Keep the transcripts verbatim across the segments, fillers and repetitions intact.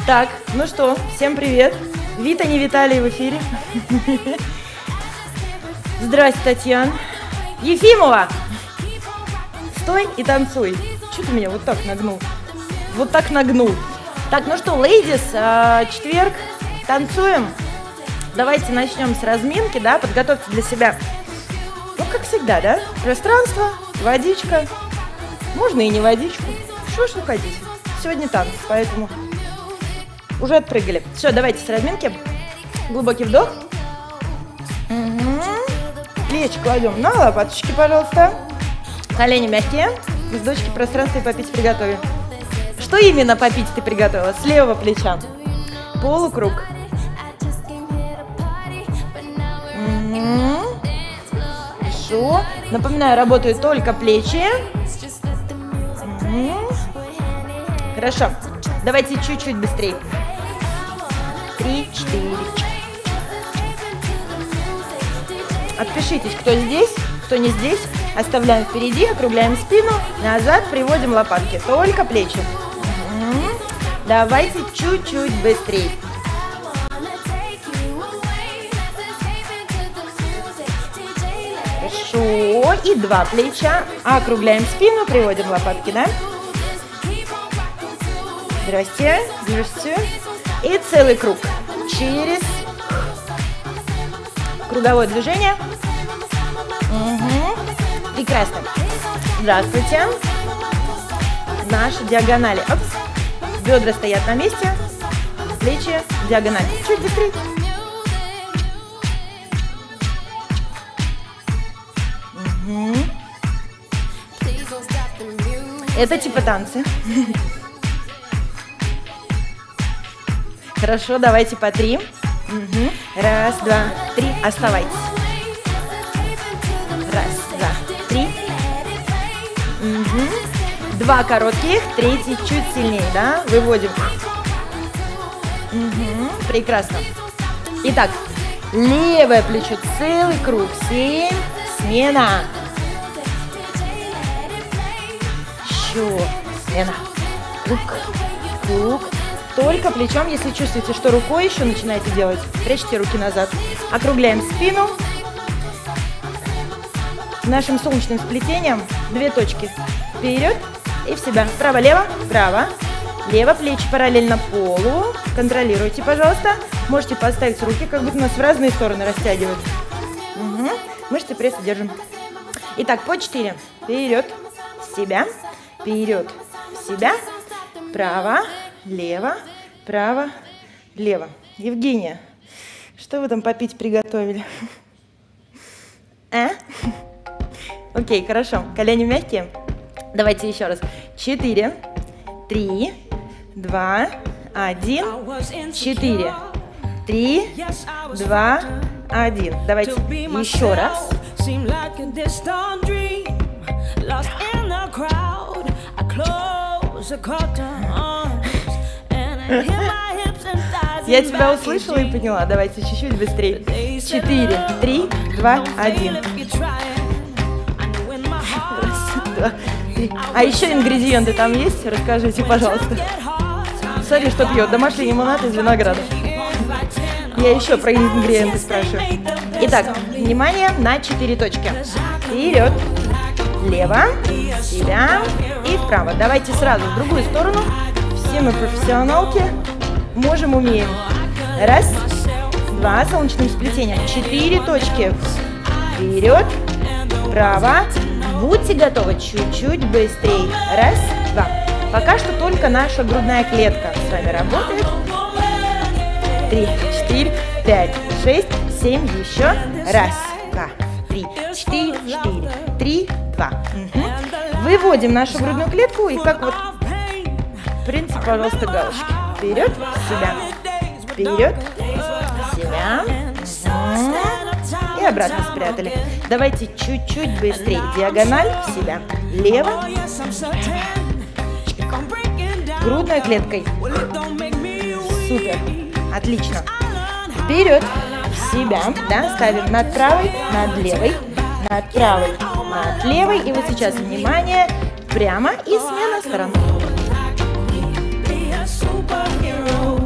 Так, ну что, всем привет. Вита, не Виталий в эфире. Здрасте, Татьяна. Ефимова! Стой и танцуй. Чего ты меня вот так нагнул? Вот так нагнул. Так, ну что, лейдис, четверг, танцуем. Давайте начнем с разминки, да, подготовьте для себя, ну, как всегда, да, пространство, водичка, можно и не водичку, что ж вы хотите. Сегодня танцы, поэтому уже отпрыгали. Все, давайте с разминки. Глубокий вдох. Угу. Плечи кладем на лопаточки, пожалуйста. Колени мягкие. С дочки пространство и попить приготовим. Что именно попить ты приготовила? С левого плеча. Полукруг. Угу. Хорошо. Напоминаю, работают только плечи. Угу. Хорошо. Давайте чуть-чуть быстрее. Три, четыре. Отпишитесь, кто здесь, кто не здесь. Оставляем впереди, округляем спину, назад, приводим лопатки. Только плечи. Угу. Давайте чуть-чуть быстрее. Хорошо. И два плеча. Округляем спину, приводим лопатки, да? Здрасте, здрасте. И целый круг. Через круговое движение. Угу. Прекрасно. Здравствуйте. Наши диагонали. Опс. Бедра стоят на месте. Плечи диагональ. Чуть быстрее. Угу. Это типа танцы. Хорошо, давайте по три. Угу. Раз, два, три. Оставайтесь. Раз, два, три. Угу. Два коротких, третий чуть сильнее, да? Выводим. Угу. Прекрасно. Итак, левое плечо, целый круг. Семь. Смена. Еще. Смена. Круг. Круг. Только плечом, если чувствуете, что рукой еще начинаете делать, прячьте руки назад. Округляем спину. Нашим солнечным сплетением две точки. Вперед и в себя. Право-лево, право. Лево, плечи параллельно полу. Контролируйте, пожалуйста. Можете поставить руки, как будто нас в разные стороны растягивают. Угу. Мышцы пресса держим. Итак, по четыре. Вперед, в себя. Вперед, в себя. Право. Лево, право, лево. Евгения, что вы там попить приготовили? А? Окей, хорошо. Колени мягкие. Давайте еще раз. Четыре, три, два, один. Четыре, три, два, один. Давайте еще раз. Я тебя услышала и поняла. Давайте чуть-чуть быстрее. Четыре, три, два, один. А еще ингредиенты там есть? Расскажите, пожалуйста. Смотри, что пьет. Домашний лимонад из винограда. Я еще про ингредиенты спрашиваю. Итак, внимание на четыре точки. Вперед, влево, себя и вправо. Давайте сразу в другую сторону. Все мы профессионалки, можем, умеем. Раз, два, солнечным сплетением. Четыре точки. Вперед, вправо. Будьте готовы чуть-чуть быстрее. Раз, два. Пока что только наша грудная клетка с вами работает. Три, четыре, пять, шесть, семь. Еще. Раз, два, три, четыре, четыре, три, два. Угу. Выводим нашу грудную клетку и как вот... Принцип, пожалуйста, галочки. Вперед, себя. Вперед, себя. Угу. И обратно спрятали. Давайте чуть-чуть быстрее. Диагональ, себя. Лево. Грудной клеткой. Супер. Отлично. Вперед, себя. Да, ставим над правой, над левой. Над правой, над левой. И вот сейчас, внимание, прямо и смена сторон.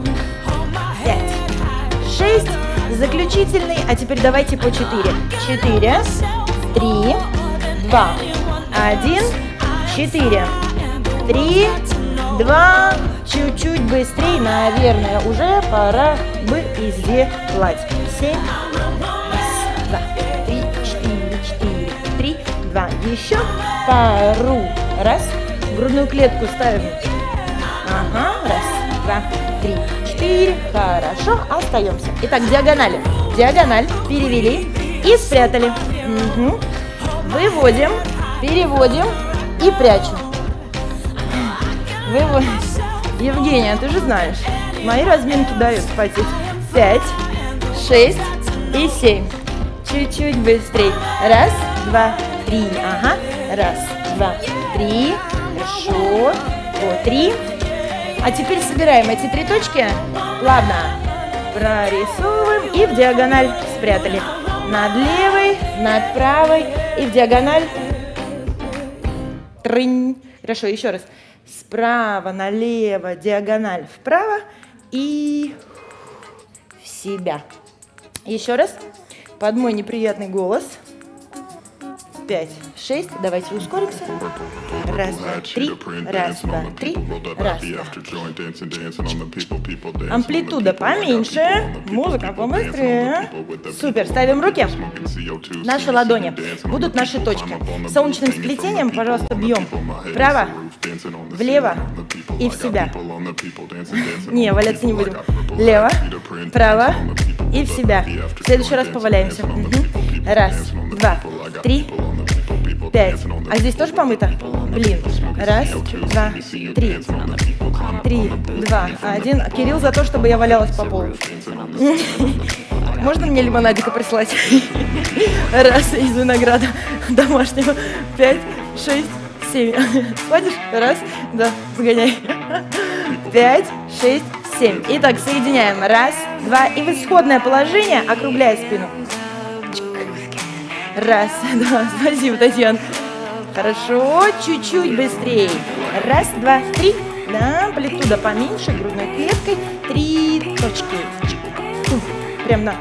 заключительный, а теперь давайте по четыре. четыре, три, два, один, четыре, три, два, чуть-чуть быстрее, наверное, уже пора бы и сделать. семь, два, три, четыре, четыре, три, два, еще пару раз. Грудную клетку ставим. Ага, раз, два, три, четыре. Хорошо, остаемся. Итак, диагонали. Диагональ, перевели и спрятали. Угу. Выводим, переводим и прячем. Выводим. Евгения, ты же знаешь, мои разминки дают потеть. Пять, шесть и семь. Чуть-чуть быстрее. Раз, два, три. Ага. Раз, два, три. Хорошо. Вот, три. А теперь собираем эти три точки. Плавно прорисовываем и в диагональ спрятали. Над левой, над правой и в диагональ. Трынь. Хорошо, еще раз. Справа налево, диагональ вправо и в себя. Еще раз. Под мой неприятный голос. Пять, шесть. Давайте ускоримся. Раз, два, три. Раз, два, три. Раз, два. Амплитуда поменьше. Музыка побыстрее. Супер. Ставим руки. Наши ладони будут наши точки. Солнечным сплетением, пожалуйста, бьем вправо, влево и в себя. Не, валяться не будем. Лево, право и в себя. В следующий раз поваляемся. Угу. Раз, два, три, пять. А здесь тоже помыто? Блин. Раз, два, три. Три, два, один. Кирилл за то, чтобы я валялась по полу. Можно мне лимонадика прислать? Раз, из винограда домашнего. Пять, шесть, семь. Сходишь? Раз, да, сгоняй. Пять, шесть, семь. Итак, соединяем. Раз, два. И в исходное положение, округляя спину. Раз, два. Спасибо, Татьяна. Хорошо, чуть-чуть быстрее. Раз, два, три. Да, амплитуда поменьше, грудной клеткой. Три точки. Прям на.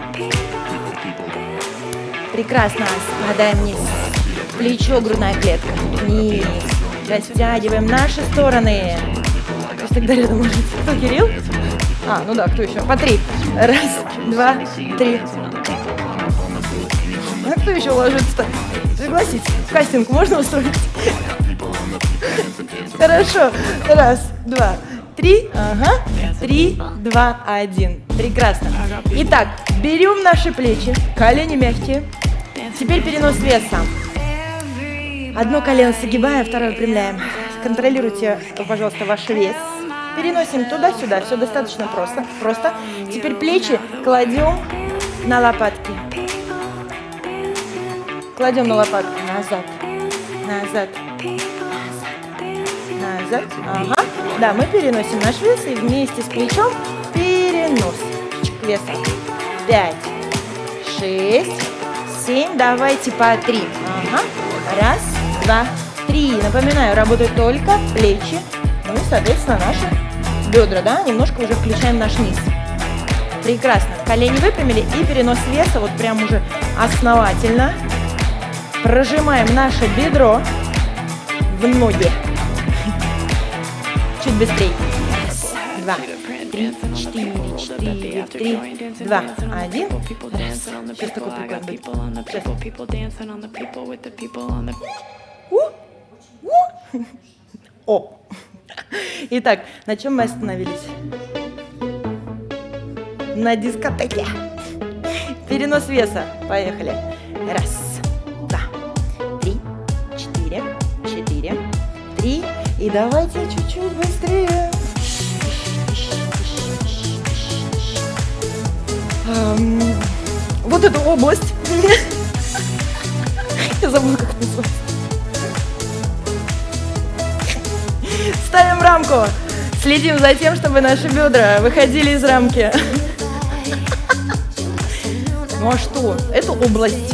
Прекрасно. Спадаем вниз. Плечо, грудная клетка. Вниз. Растягиваем наши стороны. Пусть тогда рядом может. Кто, Кирилл? А, ну да, кто еще? По три. Раз, два, три. А кто еще ложится-то? Согласитесь, кастинг можно устроить? Хорошо. Раз, два, три. Ага. Три, два, один. Прекрасно. Итак, берем наши плечи, колени мягкие. Теперь перенос веса. Одно колено согибаем, второе выпрямляем. Контролируйте, пожалуйста, ваш вес. Переносим туда-сюда. Все достаточно просто. Просто. Теперь плечи кладем на лопатки. Кладем на лопатки. Назад. Назад. Назад. Ага. Да, мы переносим наш вес и вместе с плечом перенос веса. Пять, шесть, семь. Давайте по три. Ага. Раз, два, три. Напоминаю, работают только плечи. Ну и, соответственно, наши бедра, да? Немножко уже включаем наш низ. Прекрасно. Колени выпрямили и перенос веса вот прям уже основательно. Прожимаем наше бедро в ноги. Чуть быстрее. Раз, два, три, четыре, четыре, три, два, один. Раз. Сейчас такой прикольный будет. Сейчас. О! Итак, на чем мы остановились? На дискотеке. Перенос веса. Поехали. Раз, два, три, четыре, четыре, три. И давайте чуть-чуть быстрее. Эм, вот эту область. Я забыла, как это называется. Ставим рамку. Следим за тем, чтобы наши бедра выходили из рамки. Ну а что? Это область.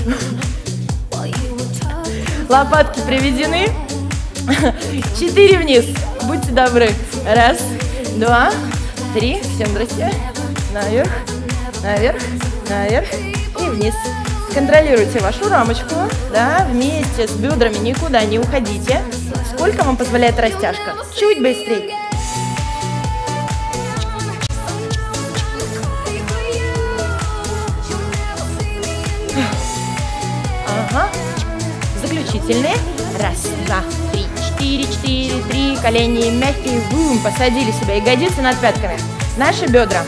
Лопатки приведены. Четыре вниз. Будьте добры. Раз, два, три. Всем здрасте. Наверх, наверх, наверх и вниз. Контролируйте вашу рамочку, да, вместе с бедрами никуда не уходите. Сколько вам позволяет растяжка? Чуть быстрее. Ага. Заключительные. Раз, два, три, четыре, четыре, три. Колени мягкие. Бум. Посадили себя. Ягодицы над пятками. Наши бедра.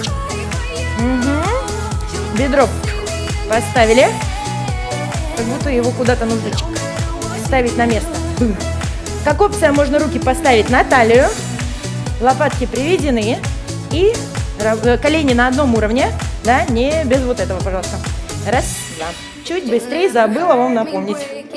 Угу. Бедро поставили. Как будто его куда-то нужно ставить на место. Бум. Как опция можно руки поставить на талию. Лопатки приведены. И колени на одном уровне. Да, не без вот этого, пожалуйста. Раз, два. Чуть быстрее, забыла вам напомнить.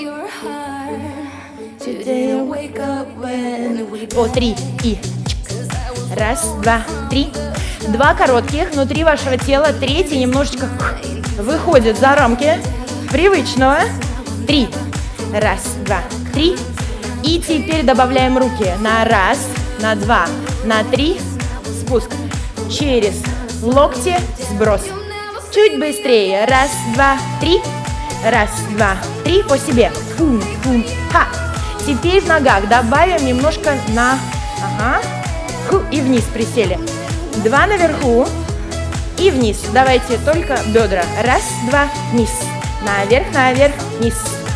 О, три и. Раз, два, три. Два коротких внутри вашего тела. Третий немножечко выходит за рамки привычного. Три. Раз, два, три. И теперь добавляем руки на раз, на два, на три. Спуск. Через локти. Сброс. Чуть быстрее. Раз, два, три. Раз, два, три. По себе. Фум, фум, ха. Теперь в ногах добавим немножко на... Ага. Ху, и вниз присели. Два наверху. И вниз. Давайте только бедра. Раз, два, вниз. Наверх, наверх, вниз.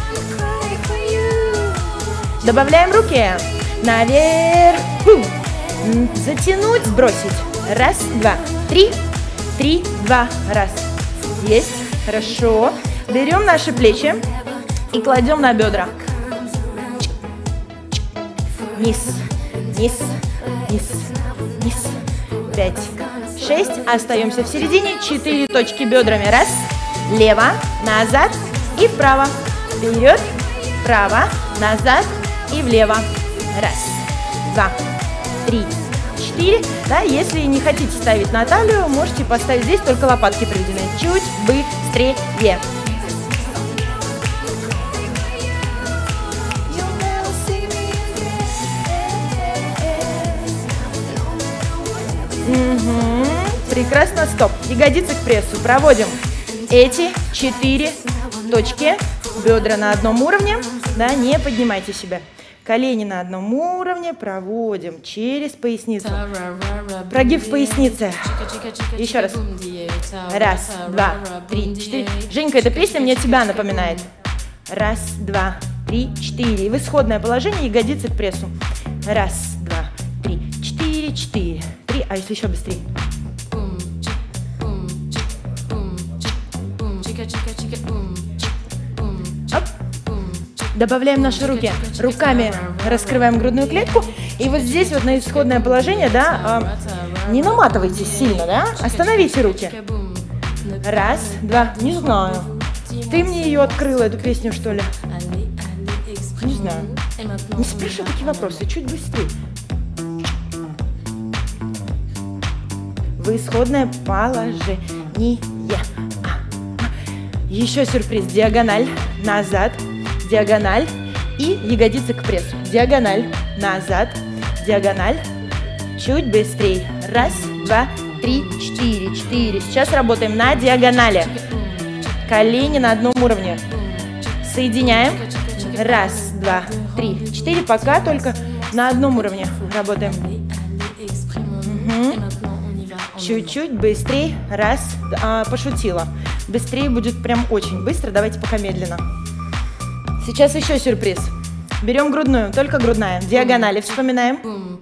Добавляем руки. Наверх. Фу. Затянуть, сбросить. Раз, два, три. Три, два, раз. Есть. Хорошо. Берем наши плечи и кладем на бедра. Низ, низ, низ, низ. Пять, шесть. Остаемся в середине. Четыре точки бедрами. Раз. Лево, назад и вправо. Вперед, вправо, назад и влево. Раз, два, три, четыре. Да, если не хотите ставить на талию, можете поставить здесь, только лопатки приведены. Чуть быстрее. Угу. Прекрасно, стоп. Ягодицы к прессу. Проводим эти четыре точки. Бедра на одном уровне. Да, не поднимайте себя. Колени на одном уровне. Проводим через поясницу. Прогиб в пояснице. Еще раз. Раз, два, три, четыре. Женька, эта песня мне тебя напоминает. Раз, два, три, четыре. И в исходное положение ягодицы к прессу. Раз, два, три, четыре, четыре, три. А если еще быстрее? Оп. Добавляем наши руки. Руками раскрываем грудную клетку. И вот здесь вот на исходное положение, да, э, не наматывайтесь сильно, да. Остановите руки. Раз, два, не знаю. Ты мне ее открыла, эту песню, что ли? Не знаю. Не спрашивай такие вопросы, чуть быстрее. В исходное положение. Еще сюрприз. Диагональ, назад, диагональ и ягодицы к прессу. Диагональ, назад, диагональ. Чуть быстрее. Раз, два, три, четыре, четыре. Сейчас работаем на диагонали. Колени на одном уровне. Соединяем. Раз, два, три, четыре. Пока только на одном уровне работаем. Угу. Чуть-чуть быстрее. Раз, а, пошутила. Быстрее будет прям очень быстро. Давайте пока медленно. Сейчас еще сюрприз. Берем грудную, только грудная. Диагонали вспоминаем.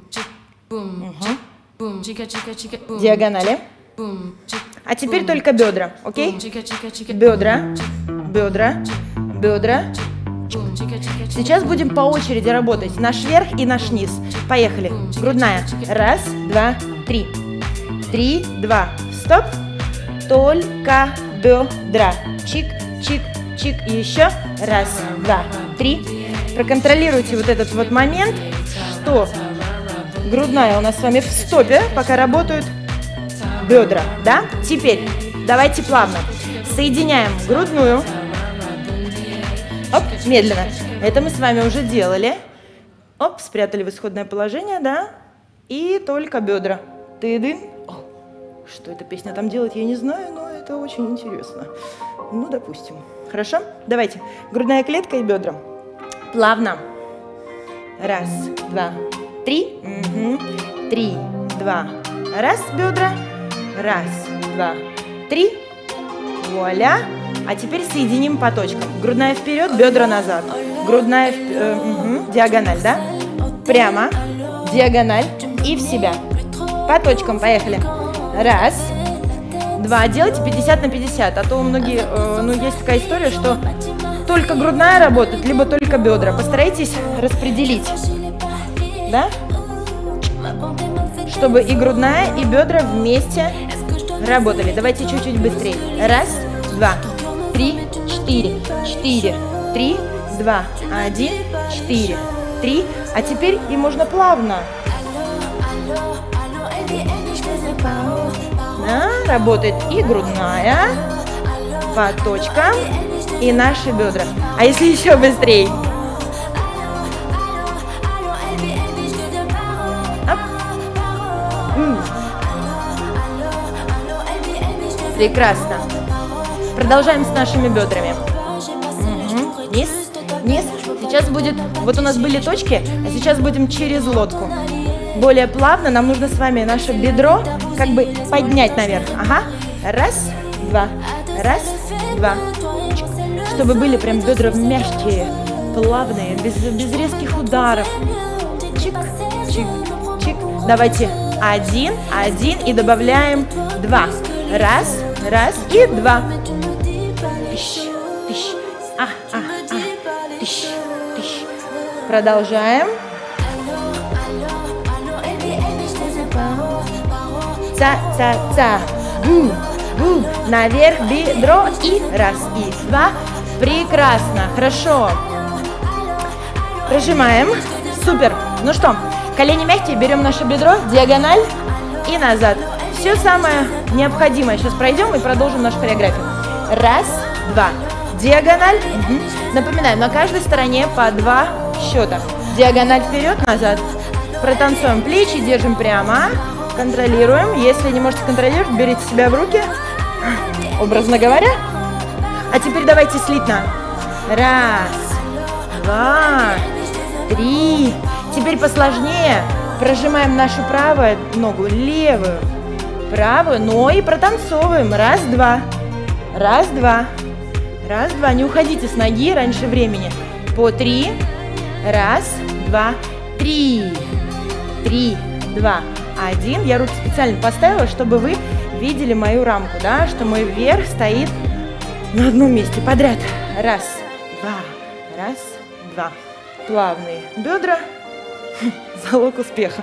Угу. Диагонали. А теперь только бедра, окей? Бедра, бедра, бедра. Сейчас будем по очереди работать. Наш верх и наш низ. Поехали. Грудная. Раз, два, три. Три, два. Стоп. Только бедра. Чик, чик, чик. И еще. Раз, два, три. Проконтролируйте вот этот вот момент, что грудная у нас с вами в стопе, пока работают бедра, да? Теперь давайте плавно соединяем грудную. Оп, медленно. Это мы с вами уже делали. Оп, спрятали в исходное положение, да? И только бедра. Ты-дын. Что эта песня там делает, я не знаю, но это очень интересно. Ну, допустим. Хорошо? Давайте. Грудная клетка и бедра. Плавно. Раз, два, три. Угу. Три, два. Раз, бедра. Раз, два, три. Вуаля. А теперь соединим по точкам. Грудная вперед, бедра назад. Грудная в... э, угу. Диагональ, да? Прямо. Диагональ. И в себя. По точкам, поехали. Раз. Два. Делайте пятьдесят на пятьдесят. А то у многих, э, ну, есть такая история, что только грудная работает, либо только бедра. Постарайтесь распределить. Да? Чтобы и грудная, и бедра вместе работали. Давайте чуть-чуть быстрее. Раз, два, три, четыре, четыре, три, два, один, четыре, три. А теперь и можно плавно. Да, работает и грудная по точкам, и наши бедра. А если еще быстрее? Прекрасно. Продолжаем с нашими бедрами. Угу. Низ, низ. Сейчас будет, вот у нас были точки, а сейчас будем через лодку. Более плавно нам нужно с вами наше бедро как бы поднять наверх. Ага. Раз, два, раз, два. Чтобы были прям бедра мягкие, плавные, без, без резких ударов. Чик, чик, чик. Давайте один, один и добавляем два. Раз, раз и два. Тыщ, тыщ, а, а, а, тыщ, тыщ. Продолжаем. Ца, ца, ца. Бу, бу. Наверх бедро и раз, и два. Прекрасно, хорошо. Прожимаем. Супер. Ну что, колени мягкие, берем наше бедро, диагональ и назад. Все самое необходимое сейчас пройдем и продолжим нашу хореографию. Раз, два. Диагональ. Угу. Напоминаем, на каждой стороне по два счета. Диагональ вперед, назад. Протанцуем плечи, держим прямо. Контролируем. Если не можете контролировать, берите себя в руки. Образно говоря. А теперь давайте слитно. Раз, два, три. Теперь посложнее. Прожимаем нашу правую ногу, левую. Правую, но и протанцовываем. Раз, два. Раз, два. Раз, два. Не уходите с ноги раньше времени. По три. Раз, два, три. Три, два, один. Я руки специально поставила, чтобы вы видели мою рамку, да, что мой верх стоит на одном месте подряд. Раз, два. Раз, два. Плавные бедра. Залог успеха.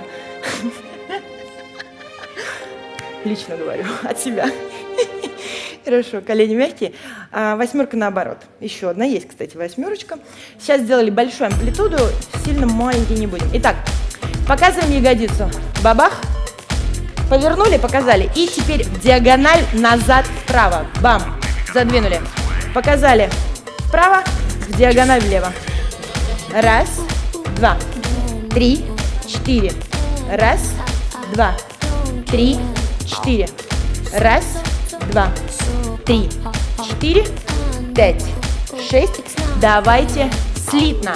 Лично говорю, от себя. Хорошо, колени мягкие. А, восьмерка наоборот. Еще одна есть, кстати, восьмерочка. Сейчас сделали большую амплитуду, сильно маленький не будем. Итак, показываем ягодицу. Бабах. Повернули, показали. И теперь в диагональ назад вправо. Бам. Задвинули. Показали вправо, в диагональ влево. Раз, два, три, четыре. Раз, два, три, четыре. Раз, два, три, четыре, пять, шесть. Давайте слитно.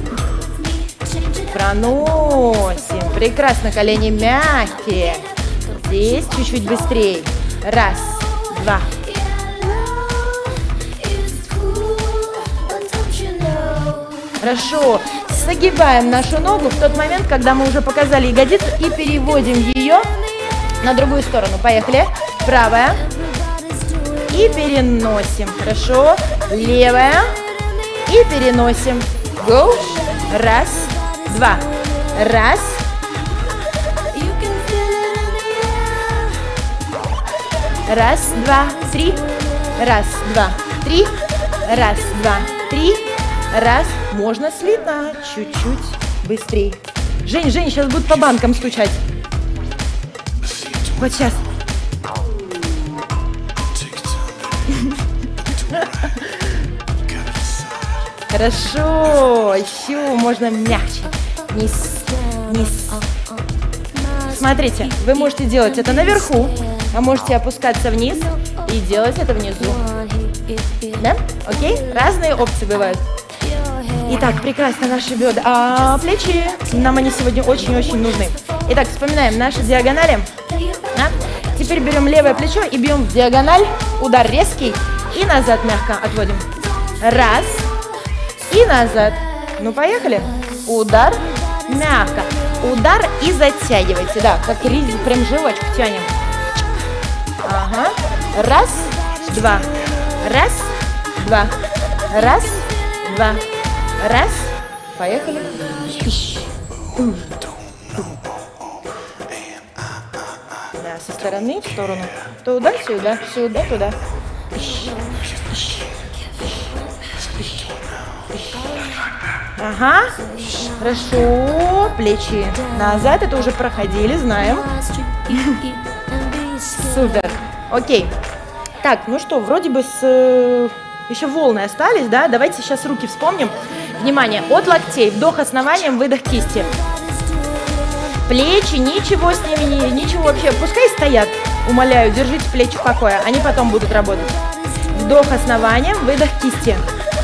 Проносим. Прекрасно, колени мягкие. Здесь чуть-чуть быстрее. Раз, два. Хорошо. Согибаем нашу ногу в тот момент, когда мы уже показали ягодицу, и переводим ее на другую сторону. Поехали. Правая. И переносим. Хорошо. Левая. И переносим. Go. Раз, два. Раз. Раз, два, три. Раз, два, три. Раз, два, три. Раз. Можно слитно. Чуть-чуть быстрее. Жень, Жень, сейчас будут по банкам стучать. Вот сейчас. Хорошо. Еще можно мягче. Низ, низ. Смотрите, вы можете делать это наверху, а можете опускаться вниз и делать это внизу. Да? Окей? Разные опции бывают. Итак, прекрасно наши бедра. А плечи, нам они сегодня очень-очень нужны. Итак, вспоминаем наши диагонали. Да? Теперь берем левое плечо и бьем в диагональ. Удар резкий. И назад мягко отводим. Раз. И назад. Ну, поехали. Удар. Мягко. Удар и затягивайте. Да, как риз, прям жевочку тянем. Ага. Раз, два. Раз, два. Раз, два. Раз. Поехали. Да, со стороны в сторону. Туда, сюда, сюда, туда. Ага. Хорошо. Плечи назад. Это уже проходили, знаем. Супер. Окей. Так, ну что, вроде бы с... Еще волны остались, да? Давайте сейчас руки вспомним. Внимание, от локтей. Вдох основанием, выдох кисти. Плечи, ничего с ними, не, ничего вообще. Пускай стоят. Умоляю, держите плечи в покое. Они потом будут работать. Вдох основанием, выдох кисти.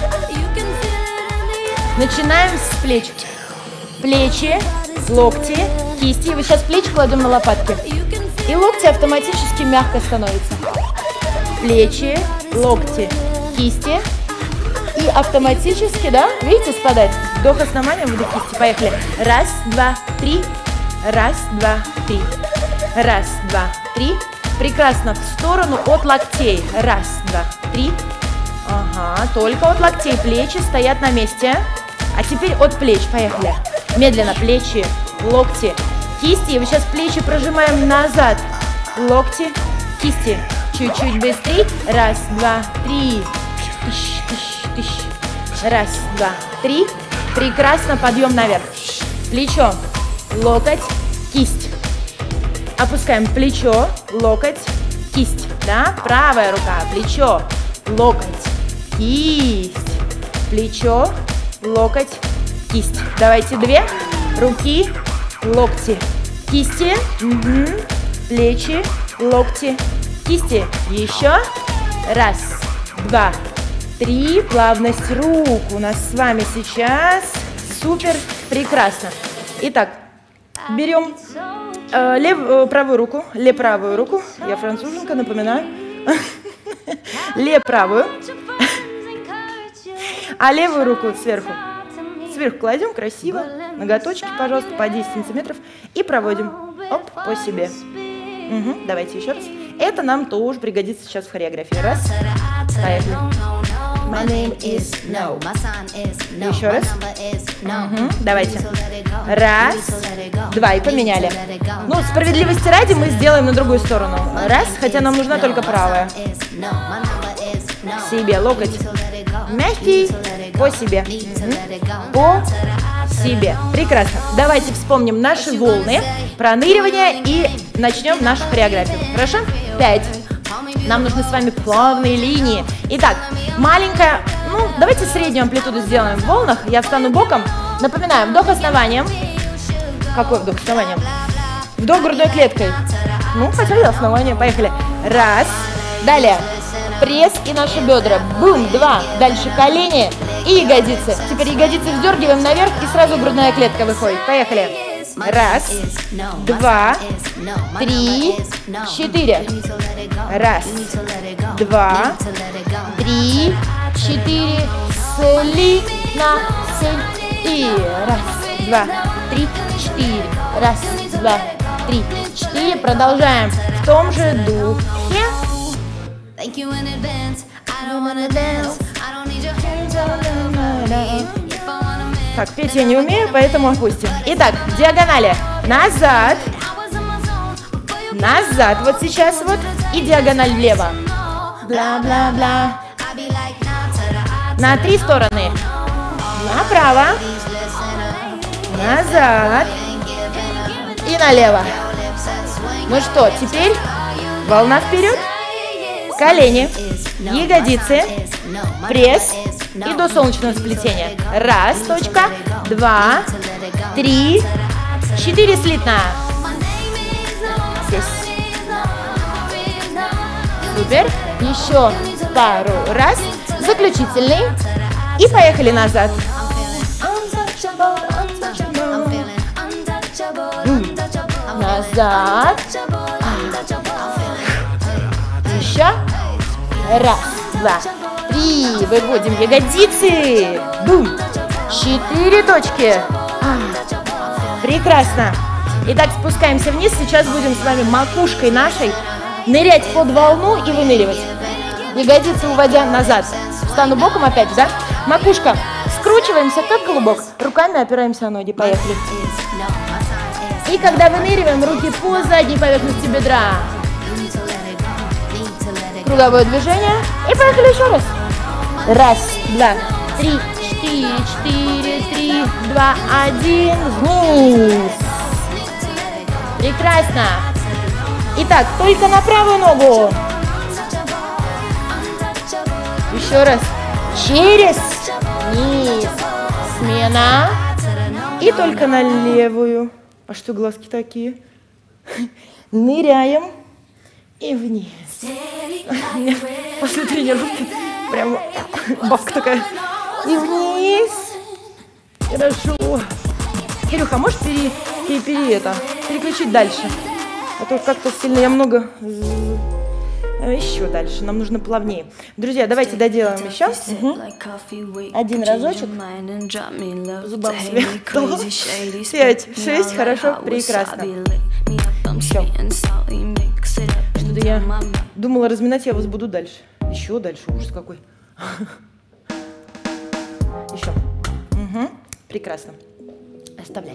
Начинаем с плеч. Плечи, локти, кисти. И вот сейчас плечи кладем на лопатки. И локти автоматически мягко становятся. Плечи, локти, кисти. И автоматически, да, видите, спадает. Вдох основанием, выдох кисти. Поехали. Раз, два, три. Раз, два, три. Раз, два, три. Прекрасно. В сторону от локтей. Раз, два, три. Ага, только от локтей. Плечи стоят на месте. А теперь от плеч. Поехали. Медленно. Плечи, локти, кисти. И вот сейчас плечи прожимаем назад. Локти, кисти. Чуть-чуть быстрее. Раз, два, три. Тыщ, тыщ, тыщ. Раз, два, три. Прекрасно. Подъем наверх. Плечо, локоть, кисть. Опускаем плечо, локоть, кисть. Да? Правая рука. Плечо, локоть, кисть. Плечо, локоть, кисть. Давайте две. Руки, локти, кисти. Угу. Плечи, локти, кисти. Еще. Раз, два, три. Плавность рук у нас с вами сейчас. Супер. Прекрасно. Итак, берем э, лев, э, правую руку, ле правую руку. Я француженка, напоминаю. Ле правую. А левую руку сверху. Сверху кладем, красиво. Ноготочки, пожалуйста, по десять сантиметров. И проводим. Оп, по себе. Угу, давайте еще раз. Это нам тоже пригодится сейчас в хореографии. Раз. Поехали. My name is no. Еще раз. Угу, давайте. Раз, два, и поменяли. Ну, справедливости ради мы сделаем на другую сторону. Раз, хотя нам нужна только правая. Себе, локоть. Мягкий, по себе. Угу. По себе. Прекрасно. Давайте вспомним наши волны, проныривания и начнем нашу хореографию. Хорошо? Пять. Нам нужны с вами плавные линии. Итак, маленькая, ну, давайте среднюю амплитуду сделаем в волнах. Я встану боком. Напоминаю, вдох основанием. Какой вдох основанием? Вдох грудной клеткой. Ну, хотя бы основание. Поехали. Раз. Далее. Пресс и наши бедра. Бум. Два. Дальше колени и ягодицы. Теперь ягодицы вздергиваем наверх и сразу грудная клетка выходит. Поехали. Раз, два, три, четыре. Раз, два, три, четыре. Слитно, семь. И раз, два, три, четыре. Раз, два, три, четыре. Продолжаем в том же духе. Так, петь я не умею, поэтому опустим. Итак, диагонали. Назад. Назад. Вот сейчас вот. И диагональ влево. Бла-бла-бла. На три стороны. Направо. Назад. И налево. Ну что, теперь волна вперед. Колени. Ягодицы. Пресс. И до солнечного сплетения. Раз, точка. Два, три, четыре, слитно. Здесь. Супер. Еще пару раз. Заключительный. И поехали назад. Назад. Еще. Раз, два, три. Выводим ягодицы. Бум. Четыре точки. Прекрасно. Итак, спускаемся вниз. Сейчас будем с вами макушкой нашей нырять под волну и выныривать. Ягодицы уводя назад. Встану боком опять, да? Макушка. Скручиваемся, как колобок. Руками опираемся на ноги. Поехали. И когда выныриваем, руки по задней поверхности бедра. Круговое движение. И поехали еще раз. Раз, два, три, четыре, четыре, три, два, один. Вниз. Прекрасно. Итак, только на правую ногу. Еще раз. Через низ. Смена. И только на левую. А что глазки такие? Ныряем. И вниз. После тренировки прям бабка такая. И вниз. Хорошо. Кирюха, можешь пере, пере, пере, это, переключить дальше? А то как-то сильно я много... Еще дальше, нам нужно плавнее. Друзья, давайте доделаем еще. Угу. Один разочек. Зубам себе. Пять, шесть, хорошо, прекрасно. Все. Что-то я думала, разминать я вас буду дальше. Еще дальше, ужас какой. Еще. Угу. Прекрасно. Оставляй.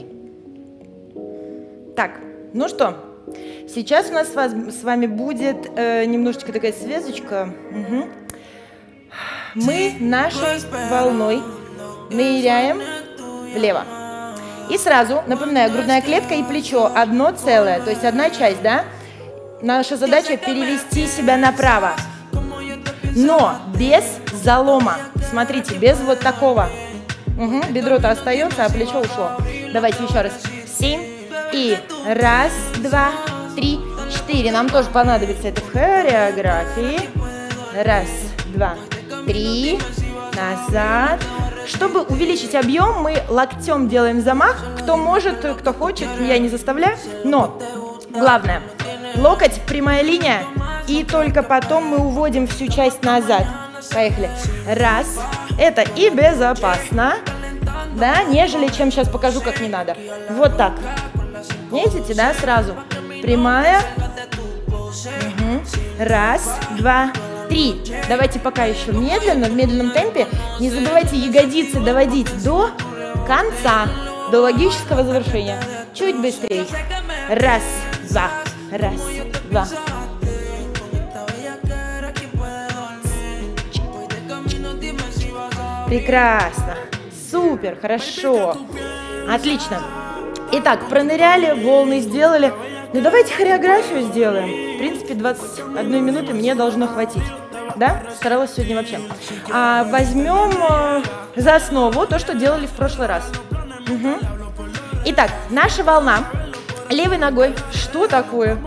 Так, ну что? Сейчас у нас с вами будет э, немножечко такая связочка. Угу. Мы нашей волной ныряем влево. И сразу, напоминаю, грудная клетка и плечо одно целое, то есть одна часть, да? Наша задача перевести себя направо, но без залома. Смотрите, без вот такого. Угу. Бедро-то остается, а плечо ушло. Давайте еще раз. Семь. И раз, два, три, четыре. Нам тоже понадобится это в хореографии. Раз, два, три. Назад. Чтобы увеличить объем, мы локтем делаем замах. Кто может, кто хочет, я не заставляю. Но главное, локоть, прямая линия. И только потом мы уводим всю часть назад. Поехали. Раз. Это и безопасно, да, нежели чем сейчас покажу, как не надо. Вот так. Видите, да, сразу. Прямая. Угу. Раз, два, три. Давайте пока еще медленно, в медленном темпе. Не забывайте ягодицы доводить до конца, до логического завершения. Чуть быстрее. Раз, два, раз, два. Прекрасно. Супер, хорошо. Отлично. Итак, проныряли, волны сделали. Ну давайте хореографию сделаем. В принципе, двадцать одной минуты мне должно хватить. Да? Старалась сегодня вообще. А, возьмем э, за основу то, что делали в прошлый раз. Угу. Итак, наша волна. Левой ногой. Что такое?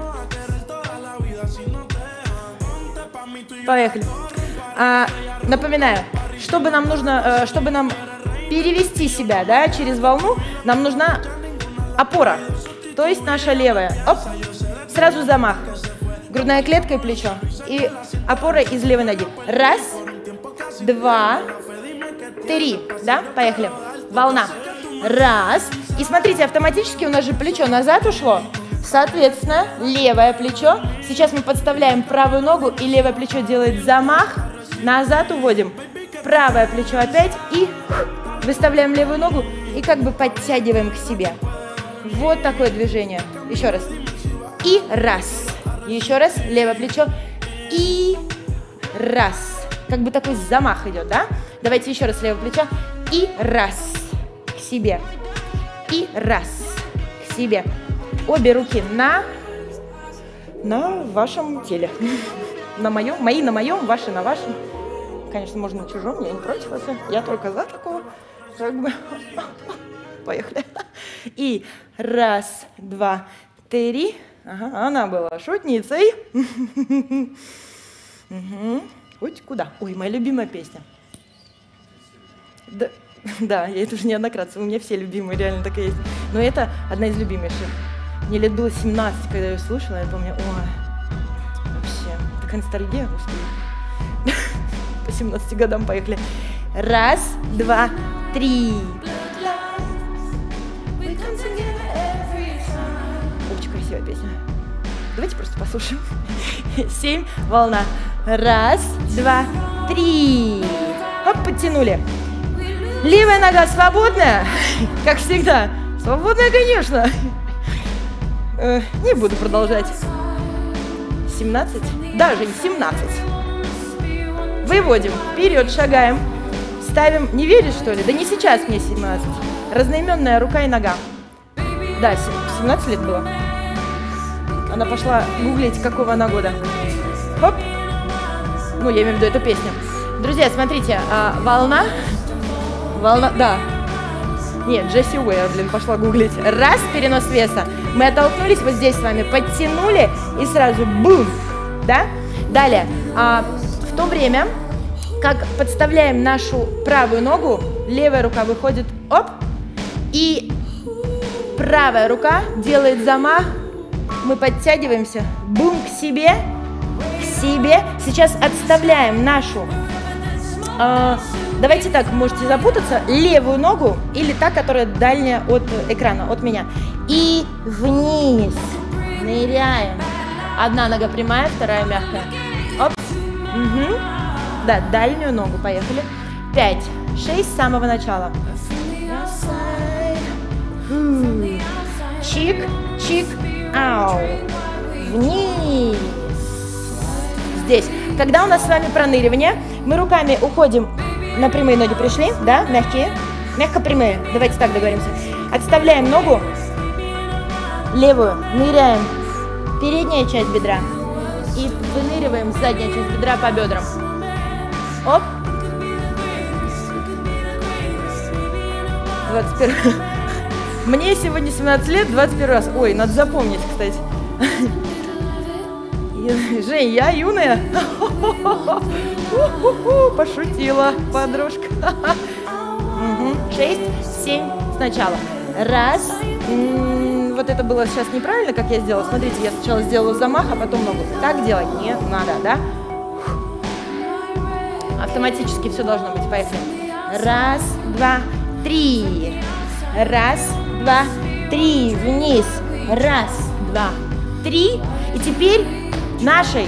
Поехали. А, напоминаю, чтобы нам нужно, э, чтобы нам перевести себя, да, через волну, нам нужна опора, то есть наша левая. Оп, сразу замах. Грудная клетка и плечо. И опора из левой ноги. Раз, два, три. Да, поехали. Волна. Раз. И смотрите, автоматически у нас же плечо назад ушло. Соответственно, левое плечо. Сейчас мы подставляем правую ногу, и левое плечо делает замах. Назад уводим. Правое плечо опять. И выставляем левую ногу. И как бы подтягиваем к себе. Вот такое движение. Еще раз. И раз. Еще раз. Левое плечо. И раз. Как бы такой замах идет, да? Давайте еще раз левое плечо. И раз. К себе. И раз. К себе. Обе руки на, на вашем теле. На моем, мои на моем, ваши на вашем. Конечно, можно на чужом, я не против этого. Я только за такого. Как бы. Поехали. И раз, два, три. Ага, она была шутницей. Угу. Ой, куда? Ой, моя любимая песня. Да, да, я это уже неоднократно. У меня все любимые, реально так и есть. Но это одна из любимейших. Мне лет было семнадцать, когда я ее слушала, я помню, ой, вообще, такая ностальгия, господи. По семнадцати годам поехали. Раз, два, три. Очень красивая песня. Давайте просто послушаем. Семь, волна. Раз, два, три. Оп, подтянули. Левая нога свободная, как всегда. Свободная, конечно. Э, не буду продолжать. семнадцать? Да, Жень, семнадцать. Выводим, вперед шагаем. Ставим, не веришь, что ли? Да не сейчас мне семнадцать. Разноименная рука и нога. Да, семнадцать лет было. Она пошла гуглить, какого она года. Хоп. Ну, я имею в виду эту песню. Друзья, смотрите, а, волна. Волна, да. Нет, Джесси Уэйр, блин, пошла гуглить. Раз, перенос веса. Мы оттолкнулись вот здесь с вами, подтянули и сразу бум. Да? Далее. А, в то время, как подставляем нашу правую ногу, левая рука выходит, оп, и правая рука делает замах. Мы подтягиваемся, бум, к себе, к себе. Сейчас отставляем нашу, э, давайте так, можете запутаться, левую ногу или та, которая дальняя от экрана, от меня. И вниз, ныряем. Одна нога прямая, вторая мягкая. Оп, угу. Да, дальнюю ногу, поехали. Пять, шесть с самого начала. Чик, чик. Ау. Вниз. Здесь. Когда у нас с вами проныривание, мы руками уходим на прямые ноги, пришли, да, мягкие, мягко прямые, давайте так договоримся. Отставляем ногу, левую, ныряем, передняя часть бедра и выныриваем задняя часть бедра по бедрам. Оп. двадцать первый. Мне сегодня семнадцать лет, двадцать первый раз. Ой, надо запомнить, кстати. Жень, я юная. Пошутила, подружка. Шесть, семь, сначала. Раз. Вот это было сейчас неправильно, как я сделала. Смотрите, я сначала сделала замах, а потом ногу. Так делать не надо, да? Автоматически все должно быть. Поехали. Раз, два, три. Раз, два, три. Вниз. Раз, два, три. И теперь нашей.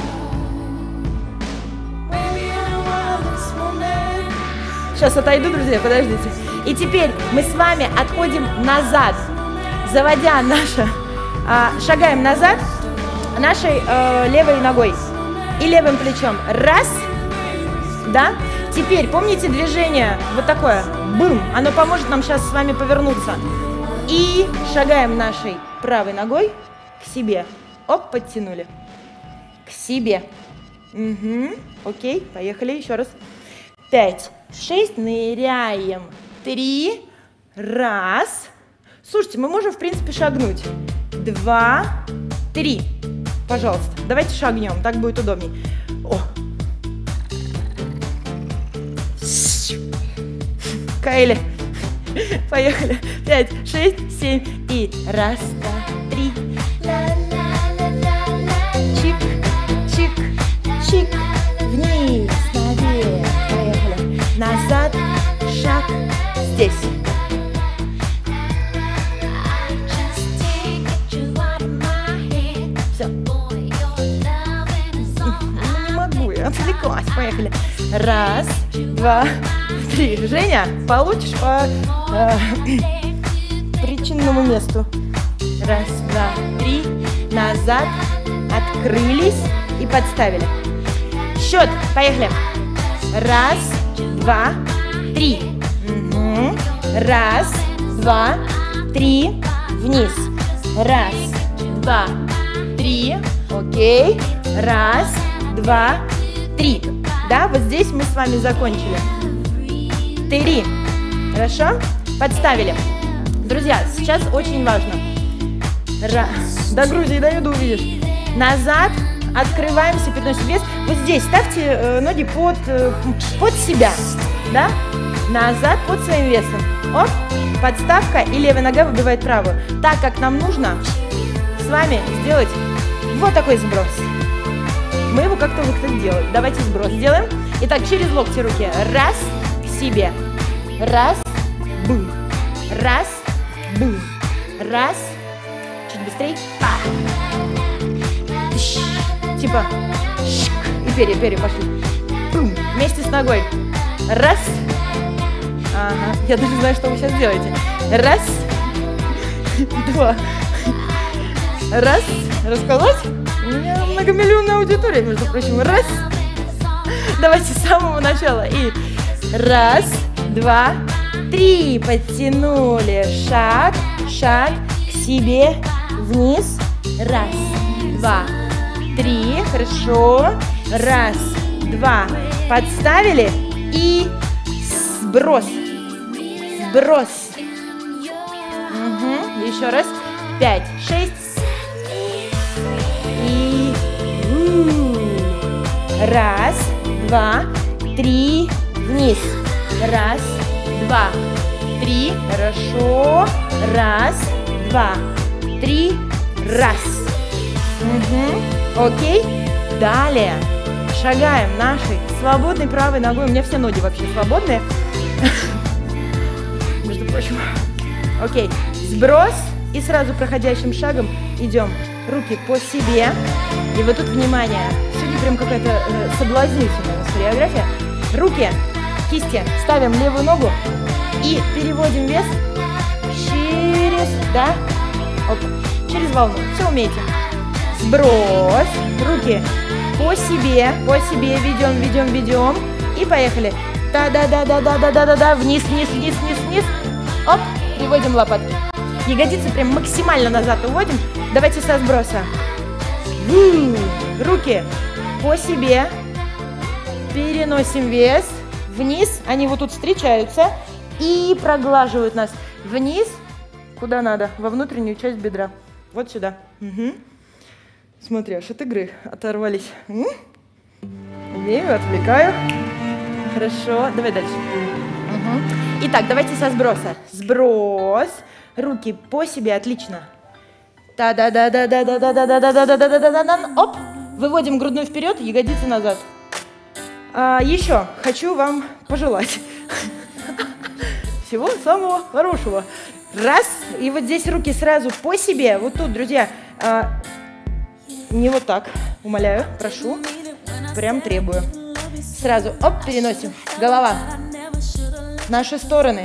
Сейчас отойду, друзья, подождите. И теперь мы с вами отходим назад, заводя наше, а, шагаем назад нашей э, левой ногой и левым плечом. Раз, да. Теперь помните движение вот такое, бум, оно поможет нам сейчас с вами повернуться. И шагаем нашей правой ногой к себе. Оп, подтянули. К себе. Угу. Окей, поехали еще раз. Пять, шесть, ныряем. Три, раз. Слушайте, мы можем, в принципе, шагнуть. Два, три. Пожалуйста, давайте шагнем, так будет удобней. О. Кайли. Поехали. Пять, шесть, семь и раз, два, три. Чик, чик, чик. Вниз, наверх. Поехали. Назад, шаг. Здесь. Все. Не могу, я отвлеклась. Поехали. Раз, два, три. Женя, получишь по э, причинному месту. Раз, два, три. Назад. Открылись и подставили. Счет. Поехали. Раз, два, три. Угу. Раз, два, три. Вниз. Раз, два, три. Окей. Раз, два, три. Да, вот здесь мы с вами закончили. Три. Хорошо? Подставили. Друзья, сейчас очень важно. Раз. До Грузии доведу, увидишь. Назад, Открываемся, переносим вес. Вот здесь ставьте э, ноги под, э, под себя, да? Назад под своим весом. Оп, подставка, и левая нога выбивает правую. Так как нам нужно с вами сделать вот такой сброс. Мы его как-то вот так делаем. Давайте сброс сделаем. Итак, через локти руки. Раз, к себе. Раз, бум. Раз, бум. Раз. Чуть быстрее. Па. Типа. Шик. И перья, перья пошли. Бум. Вместе с ногой. Раз. Ага. Я даже знаю, что вы сейчас делаете. Раз. Два. Раз. Рассказать? У меня многомиллионная аудитория, между прочим. Раз. Давайте с самого начала. И раз, два, три. Подтянули. Шаг, шаг к себе, вниз. Раз, два, три. Хорошо. Раз, два. Подставили. И сброс. Сброс. Угу. Еще раз. Пять, шесть. И раз, два, три, вниз. Раз, два, три. Хорошо. Раз, два, три. Раз. Угу. Окей. Далее шагаем нашей свободной правой ногой. У меня все ноги вообще свободные. Между прочим. Окей. Сброс. И сразу проходящим шагом идем. Руки по себе. И вот тут, внимание, сегодня прям какая-то э, соблазнительная у нас хореография. Руки, кисти, ставим левую ногу и переводим вес через, да, оп, через волну. Все умеете. Сброс. Руки по себе, по себе ведем, ведем, ведем. И поехали. Да-да-да-да-да-да-да-да. Вниз, вниз, вниз, вниз, вниз. Оп, переводим лопатки. Ягодицы прям максимально назад уводим. Давайте со сброса. Руки по себе. Переносим вес. Вниз. Они вот тут встречаются. И проглаживают нас. Вниз. Куда надо? Во внутреннюю часть бедра. Вот сюда. Угу. Смотри, аж от игры оторвались. М? Умею, отвлекаю. Хорошо. Давай дальше. Угу. Итак, давайте со сброса. Сброс. Руки по себе, отлично. Та-да-да-да-да-да-да-да-да-да-да-да-да-да-да-да. Оп, выводим грудную вперед, ягодицы назад. А, еще хочу вам пожелать всего самого хорошего. Раз, и вот здесь руки сразу по себе. Вот тут, друзья, а, не вот так, умоляю, прошу, прям требую. Сразу, оп, переносим. Голова в наши стороны.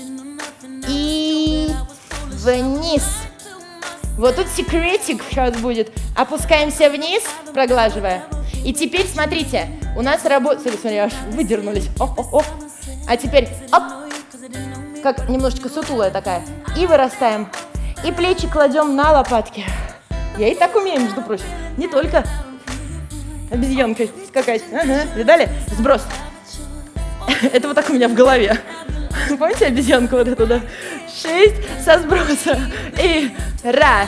И вниз. Вот тут секретик сейчас будет. Опускаемся вниз, проглаживая. И теперь, смотрите, у нас работает... Смотри, смотри, аж выдернулись. О-о-о. А теперь, оп, как немножечко сутулая такая. И вырастаем. И плечи кладем на лопатки. Я и так умею, между прочим. Не только обезьянкой скакать. Ага. Видали? Сброс. Это вот так у меня в голове. Помните обезьянку вот эту, да? Шесть со сброса. И раз,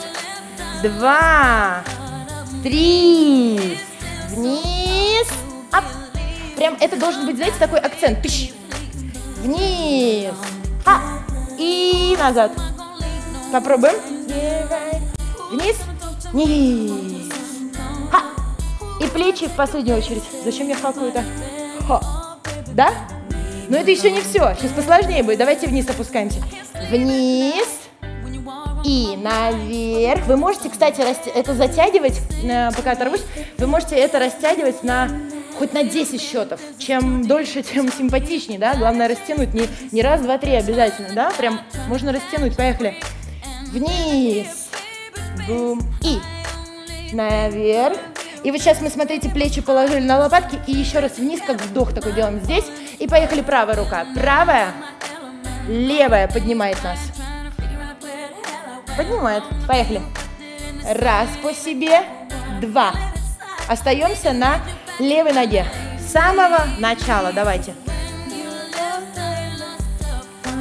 два, три, вниз. Ап. Прям это должен быть, знаете, такой акцент. Тыщ. Вниз. А. И назад. Попробуем. Вниз. Вниз. Ха. И плечи в последнюю очередь. Зачем я хакаю-то? Ха. Да? Но это еще не все. Сейчас посложнее будет. Давайте вниз опускаемся. Вниз. И наверх. Вы можете, кстати, расти... это затягивать, пока оторвусь, вы можете это растягивать на хоть на десять счетов. Чем дольше, тем симпатичнее, да? Главное растянуть. Не, не раз, два, три обязательно, да? Прям можно растянуть. Поехали. Вниз. Бум. И наверх. И вот сейчас мы, смотрите, плечи положили на лопатки и еще раз вниз, как вдох такой делаем здесь. И поехали, правая рука. Правая, левая поднимает нас. Поднимает. Поехали. Раз по себе, два. Остаемся на левой ноге. С самого начала. Давайте.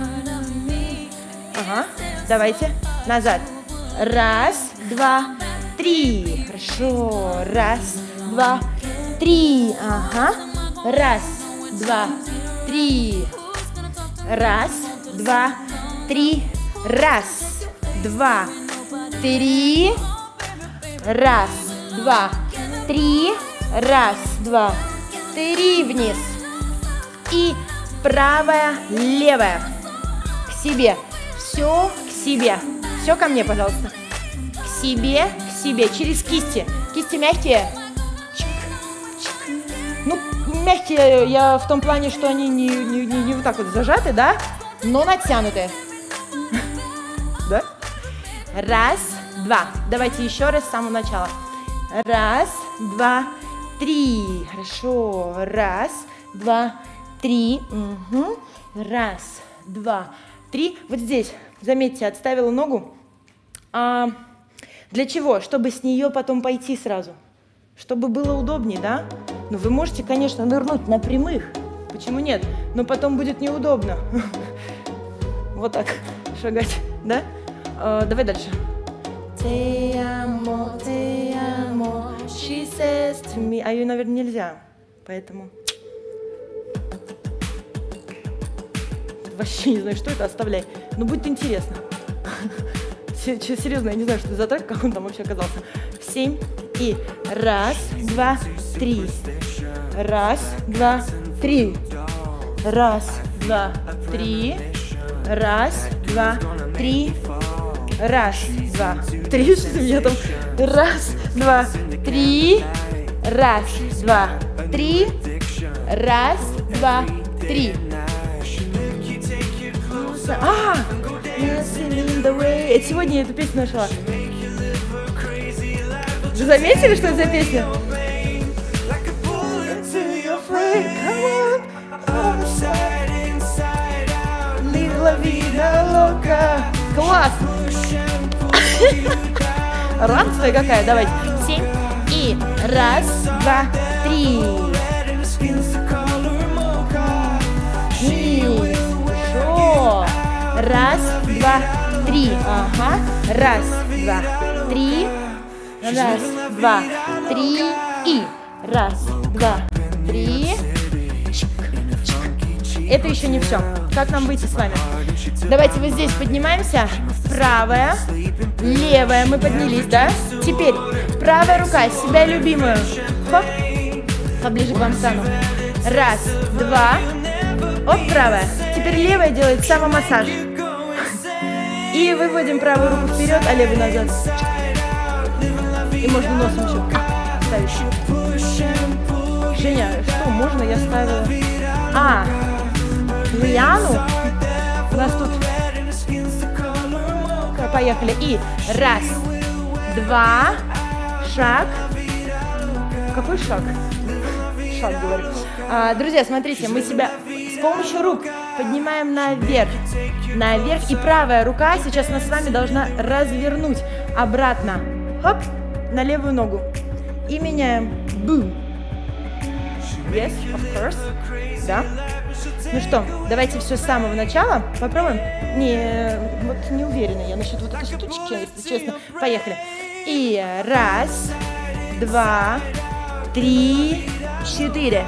Ага. Давайте. Назад. Раз, два, три. Хорошо. Раз, два, три. Ага. Раз, два, три. Раз, два, три. Раз, два, три. Раз, два, три. Раз, два, три. Вниз. И правая, левая. К себе. Все к себе. Все ко мне, пожалуйста. К себе, к себе. Через кисти. Кисти мягкие. Чик, чик. Ну, мягкие я в том плане, что они не, не, не, не вот так вот зажаты, да? Но натянутые. Да? Раз, два. Давайте еще раз с самого начала. Раз, два, три. Хорошо. Раз, два, три. Угу. Раз, два, три. Вот здесь, заметьте, отставила ногу. А, для чего? Чтобы с нее потом пойти сразу. Чтобы было удобнее, да? Ну, вы можете, конечно, нырнуть на прямых. Почему нет? Но потом будет неудобно. Вот так шагать, да? А, давай дальше. Te amo, te amo, she says to me. А ее, наверное, нельзя, поэтому... Вообще не знаю, что это, оставляй. Но будет интересно. Серьезно, я не знаю, что это за трек, как он там вообще оказался. Семь и раз, два, три. Раз, два, три. Раз, два, три. Раз, два, три. Раз, два, три. Что у меня там? Раз, два, три. Раз, два, три. Раз, два, три. А! Это сегодня я эту песню нашла. Вы заметили, что это за песня? Класс! Ранцевая какая, давайте. Семь и раз, два, три. Хорошо. Раз, два, три. Ага. Раз, два, три. Раз, два, три. И раз, два, три. Это еще не все. Как нам выйти с вами? Давайте вот здесь поднимаемся. Правая, левая. Мы поднялись, да? Теперь правая рука, себя любимую. Хоп. Поближе к вам стану. Раз, два. Оп, правая. Теперь левая делает самомассаж. И выводим правую руку вперед, а левую назад. И можно носом еще ставить. Женя, что можно? Я ставила... А, Лиану. У нас тут... Поехали. И раз, два, шаг. Какой шаг? Шаг, говорю. А, друзья, смотрите, мы себя с помощью рук поднимаем наверх. Наверх. И правая рука сейчас нас с вами должна развернуть обратно. Хоп, на левую ногу. И меняем. Бум. Yes, of course. Да. Ну что, давайте все с самого начала попробуем. Не, вот не уверена я насчет вот этой штучки, если честно. Поехали. И раз, два, три, четыре.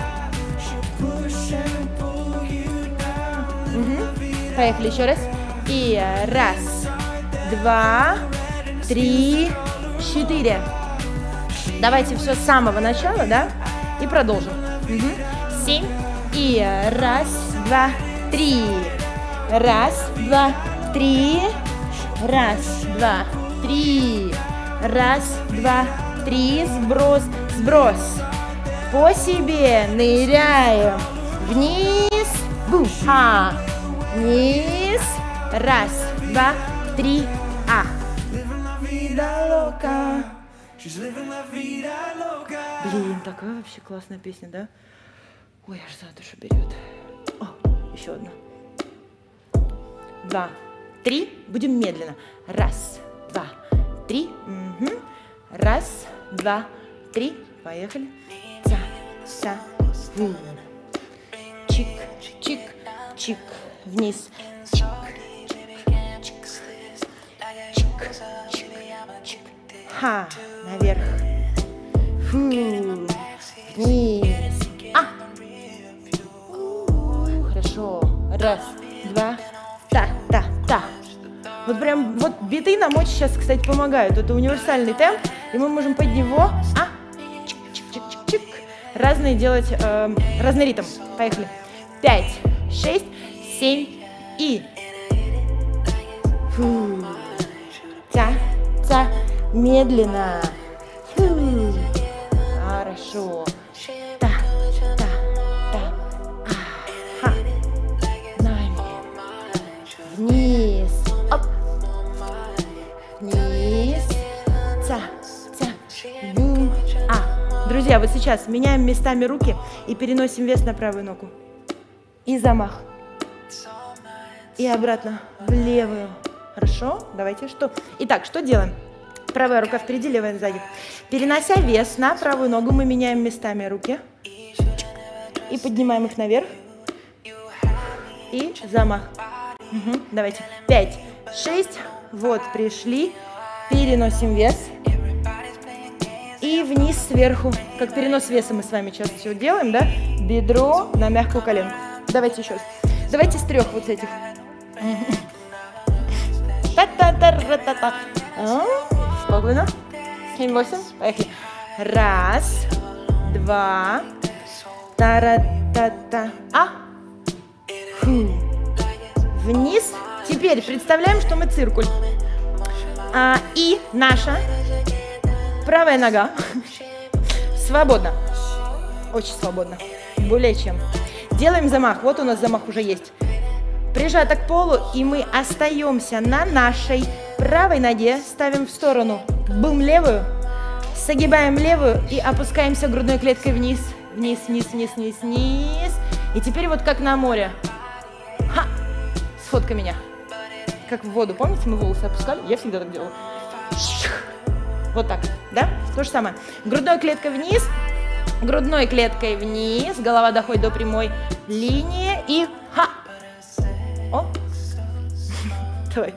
Угу. Поехали еще раз. И раз, два, три, четыре. Давайте все с самого начала, да? И продолжим. Угу. Семь. И раз, два, три. Раз, два, три. Раз, два, три. Раз, два, три. Сброс, сброс. По себе ныряем. Вниз. Бум. А. Вниз. Раз, два, три. А. Блин, такая вообще классная песня, да? Ой, аж за душу берет. О, еще одна. Два, три. Будем медленно. Раз, два, три. Угу. Раз, два, три. Поехали. Ца, ца, ву. Чик, чик, чик. Вниз. Чик, чик, чик, чик, чик. Ха. наверх. Фу, вниз. А. Хорошо. Раз, два, та, та, та. Вот прям, вот биты нам очень сейчас, кстати, помогают. Это универсальный темп, и мы можем под него, а, чик-чик-чик-чик, разные делать, э, разный ритм. Поехали. Пять, шесть, семь и... Фу. Ца, ца, медленно. Фу. Хорошо. Та, та, та. Ага. Наверх. Вниз. Оп. Вниз. Ца, ца. Бум. А. Друзья, вот сейчас меняем местами руки и переносим вес на правую ногу. И замах. И обратно в левую. Хорошо? Давайте что? Итак, что делаем? Правая рука впереди, левая сзади. Перенося вес на правую ногу, мы меняем местами руки. И поднимаем их наверх. И замах. Угу. Давайте. Пять, шесть. Вот, пришли. Переносим вес. И вниз сверху. Как перенос веса мы с вами сейчас все делаем, да? Бедро на мягкую коленку. Давайте еще раз. Давайте с трех вот этих. Та-та-та-ра-та-та. Спокойно. семь, восемь. Поехали. Раз, два, та-ра-та-та. А. Фу. Вниз. Теперь представляем, что мы циркуль. А, и наша правая нога свободно. Очень свободно. Более чем. Делаем замах. Вот у нас замах уже есть. Прижато к полу, и мы остаемся на нашей правой ноге, ставим в сторону, бум, левую, согибаем левую и опускаемся грудной клеткой вниз, вниз, вниз, вниз, вниз, вниз. И теперь вот как на море. Ха! Сфоткай меня. Как в воду, помните, мы волосы опускали? Я всегда так делала. Вот так, да? То же самое. Грудной клеткой вниз, грудной клеткой вниз, голова доходит до прямой линии и ха! О! Давай.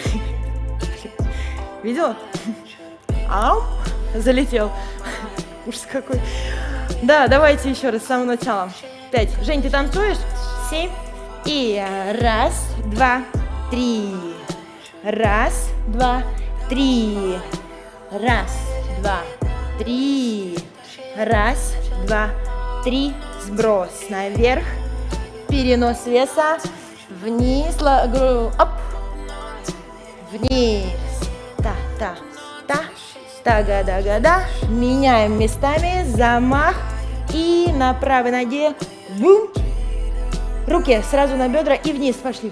Видела? Ау! Залетел. Ужас какой. Да, давайте еще раз с самого начала. Пять. Жень, ты танцуешь? Семь. И раз, два, три. Раз, два, три. Раз, два, три. Раз, два, три. Сброс наверх. Перенос веса. Вниз, оп, вниз, та, та, та, та-га-да-га-да, меняем местами, замах, и на правой ноге, бум, руки сразу на бедра и вниз пошли,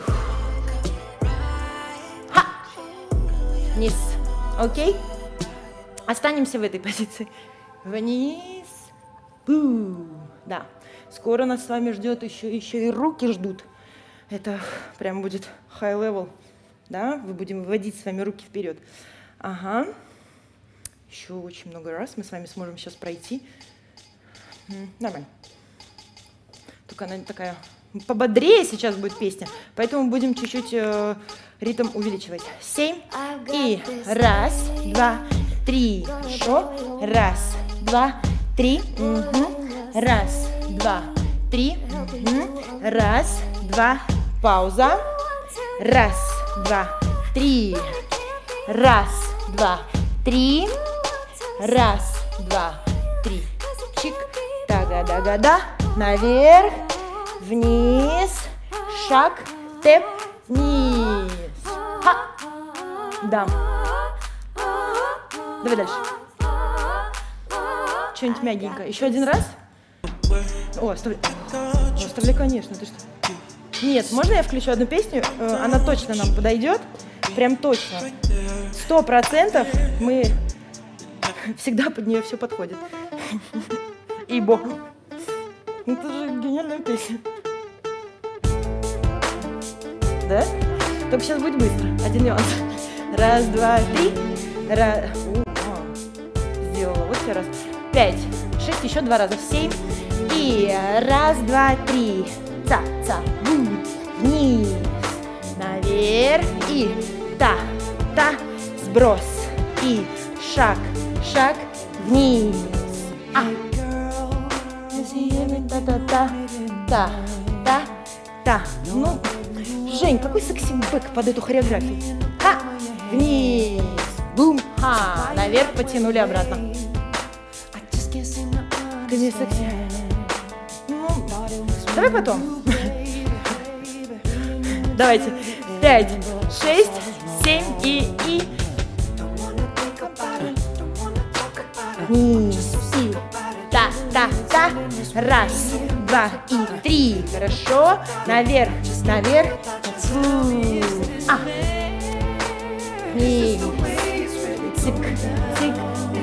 ха, вниз, окей, останемся в этой позиции, вниз, бум, да, скоро нас с вами ждет еще, еще и руки ждут. Это прям будет high level, да? Мы будем выводить с вами руки вперед. Ага. Еще очень много раз мы с вами сможем сейчас пройти. Нормально. Только она такая пободрее сейчас будет песня, поэтому будем чуть-чуть э, ритм увеличивать. Семь. И раз, два, три. Хорошо. Раз, два, три. Угу. Раз, два, три. Угу. Раз, два, пауза. Раз, два, три. Раз, два, три. Раз, два, три. Чик. Тага-да-да-да. Наверх. Вниз. Шаг. Тэп. Вниз. Ха. Да. Давай дальше. Что-нибудь мягенькое. Еще один раз. О, оставляй. О, оставляй, конечно. Ты что? Нет, можно я включу одну песню? Она точно нам подойдет. Прям точно. Сто процентов мы всегда под нее все подходит. Ибо. Это же гениальная песня. Да? Только сейчас будет быстро. Один нюанс. Раз, два, три. Раз. Сделала. Вот все раз. Пять. Шесть. Еще два раза. Семь. И раз, два, три. Ца, ца, бум, вниз, наверх, и та, та, сброс, и шаг, шаг вниз. А. Та-та-та-та-та. Ну, Жень, какой секси-бэк под эту хореографию? Ха! Вниз. Бум. Ха! Наверх потянули обратно. Ты не секси. Ну, давай потом. Давайте. Пять, шесть, семь и... и... Вниз. И... Та-та-та. Раз, два и три. Хорошо. Наверх, наверх. Фу. А. Вниз. Цик, цик.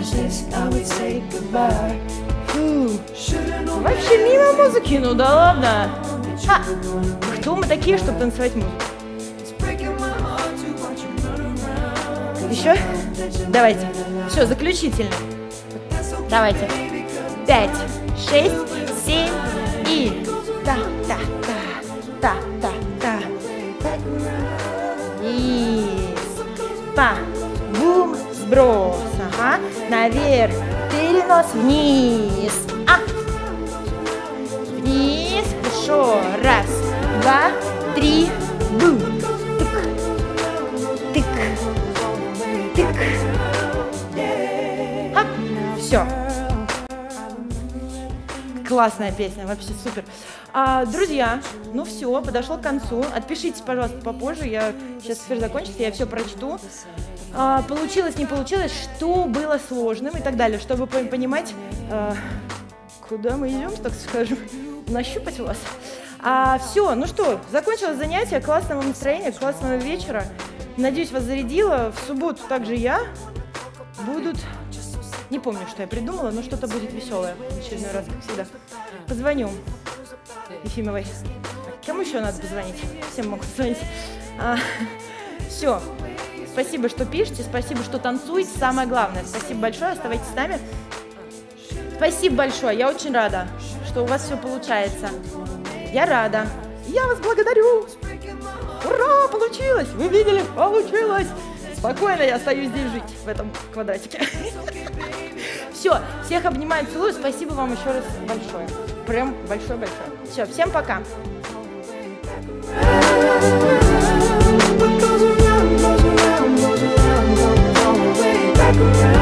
Фу. Вообще мимо музыки, ну да ладно. Ха. Кто мы такие, чтобы танцевать музыку? Еще? Давайте. Все, заключительно. Давайте. Пять, шесть, семь и... Та-та-та-та-та-та. И... Па. Бум. Сброс. Ага. Наверх. Перенос вниз. А. Вниз. Хорошо. Раз, два, три. Бум. Тык. Тык. Тык. А. Все. Классная песня, вообще супер. А, друзья, ну все, подошел к концу. Отпишитесь, пожалуйста, попозже. Я сейчас эфир закончится, я все прочту. А, получилось, не получилось, что было сложным и так далее, чтобы понимать, а, куда мы идем, так скажем, нащупать вас. А, все, ну что, закончилось занятие, классного настроения, классного вечера. Надеюсь, вас зарядило. В субботу также я. Будут... Не помню, что я придумала, но что-то будет веселое в очередной раз, как всегда. Позвоню Ефимовой. Кому еще надо позвонить? Всем могут позвонить. А, все. Спасибо, что пишете, спасибо, что танцуете. Самое главное, спасибо большое, оставайтесь с нами. Спасибо большое, я очень рада, что у вас все получается. Я рада. Я вас благодарю. Ура, получилось! Вы видели? Получилось! Спокойно я остаюсь здесь жить, в этом квадратике. Все, всех обнимаю, целую. Спасибо вам еще раз большое. Прям большое-большое. Все, всем пока. Back around.